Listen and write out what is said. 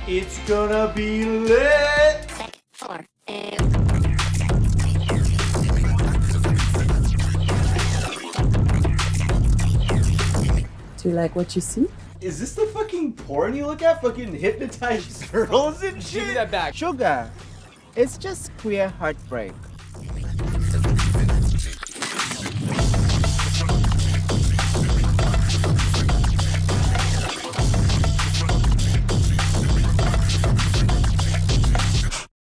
It's gonna be lit! Do you like what you see? Is this the fucking porn you look at? Fucking hypnotized girls and shit? Give me that back. Sugar, it's just queer heartbreak.